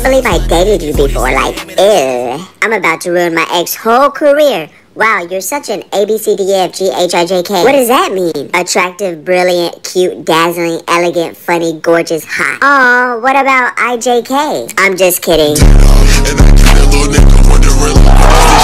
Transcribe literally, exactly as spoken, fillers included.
believe I dated you before. Like, ew. I'm about to ruin my ex's whole career. Wow, you're such an A B C D E F G H I J K. What does that mean? Attractive, brilliant, cute, dazzling, elegant, funny, gorgeous, hot. Aw, what about I J K? I'm just kidding.